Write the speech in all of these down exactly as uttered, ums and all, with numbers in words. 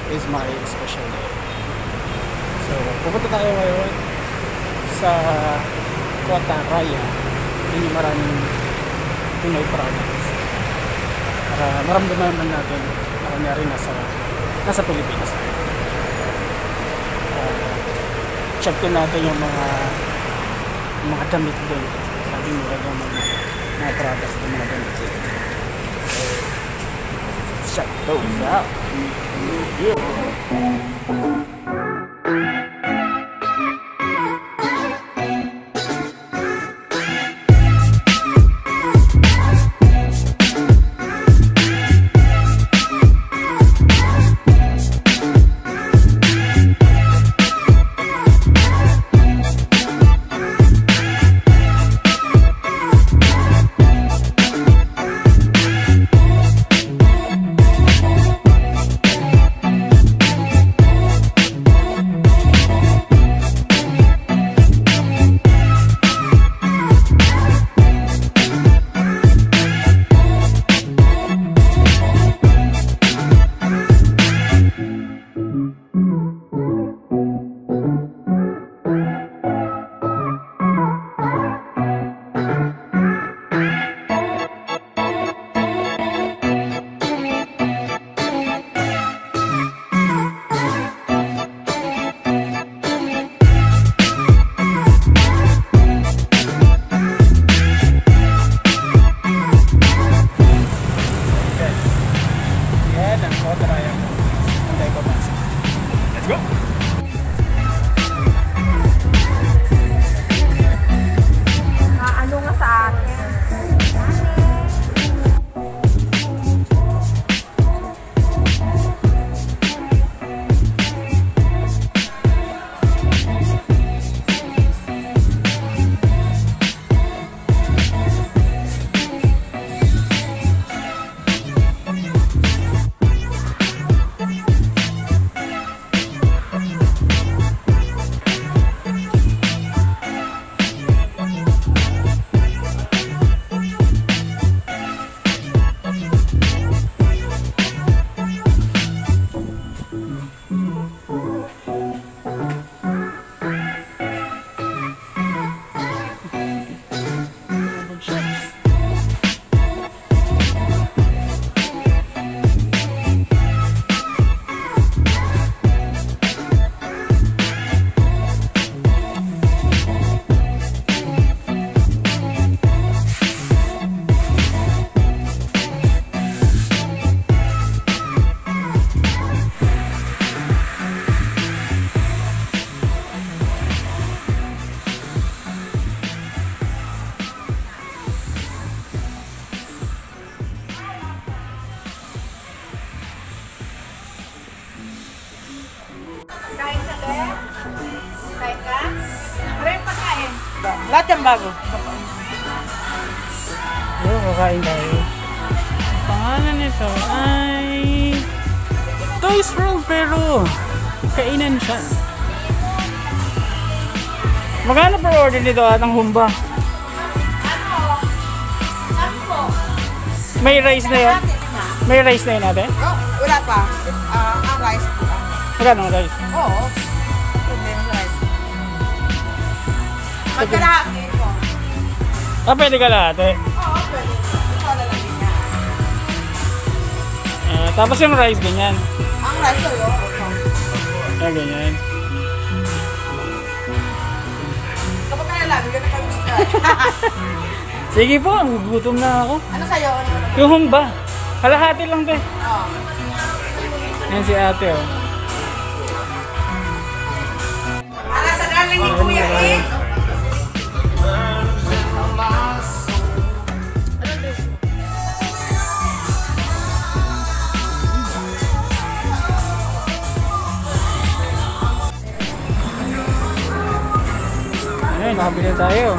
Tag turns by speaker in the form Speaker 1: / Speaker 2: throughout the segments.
Speaker 1: is my special day. So, pupunta tayo ngayon sa Kotaraya. Hindi maraming Pinoy products. Para maramdaman naman natin na kunyari nasa, nasa Pilipinas. Uh, check din natin yung mga mga damit din. Sabi mo rin yung mga, mga products ng mga damit din. So, check those out. Yeah. Let's go!
Speaker 2: Ah, ano nga sa akin? Kain ka, Be? Kain ka? Maraming pagkain. Lahat yung bago.
Speaker 1: Oo, kakain tayo.
Speaker 3: Pangalan nito ay Toys World, pero kainan siya. Magkano per order nito at ang humba?
Speaker 2: Ano? Sampo.
Speaker 3: May rice na yun? May rice na yun natin?
Speaker 2: Oh, wala pa. Ah, ang rice po.
Speaker 3: Magkano ang rice?
Speaker 2: Oo. Problema sa rice. Magkalahati po.
Speaker 3: Ah, pwede ka lahat eh.
Speaker 2: Oo, pwede. Ito na lang niya.
Speaker 3: Eh, tapos yung rice, ganyan.
Speaker 2: Ang rice ko yun.
Speaker 3: Ah, ganyan.
Speaker 2: Kapag kaya lang, hindi ka na gusto.
Speaker 3: Sige po, gutom na ako.
Speaker 2: Ano sa'yo? Ano naman?
Speaker 3: Yung humba. Kalahati lang din.
Speaker 2: Oo.
Speaker 3: Yan si ate oh.
Speaker 2: Ala sa galing ni Kuya eh.
Speaker 3: Ayun, nakabili tayo.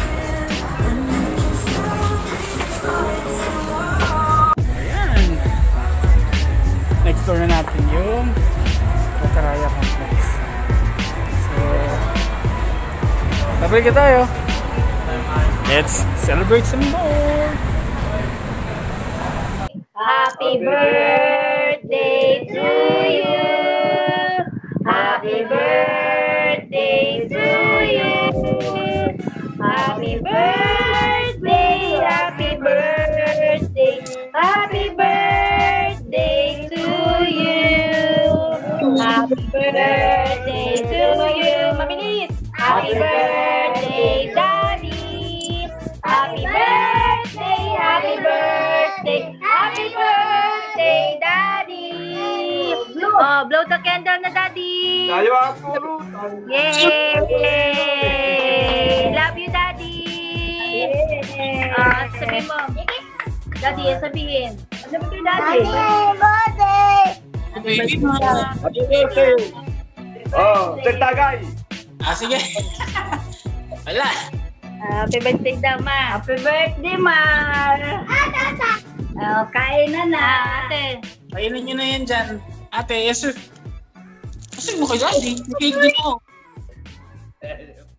Speaker 3: Ayan. Explore na natin yung Kotaraya Complex. So, tabalik na tayo. Let's celebrate some more!
Speaker 4: Happy birthday to you!
Speaker 2: birthday to you. Mabilis. Happy birthday, Daddy. Happy birthday, happy birthday, happy birthday, Daddy. Oh, blow the candle na, Daddy.
Speaker 4: Tayo ang puro.
Speaker 2: Yay! Love you, Daddy. Ah, sabihin mo. Daddy, sabihin. Ano ba kayo, Daddy?
Speaker 4: Happy birthday. Oh, tagay.
Speaker 3: Ah, sige. Wala.
Speaker 2: Happy birthday daw, Ma. Happy birthday, Ma. Oh, kain na na. Ate.
Speaker 3: Kainin nyo na yan dyan. Ate, yes sir. Kasi mo kay Daddy. Cake din ako.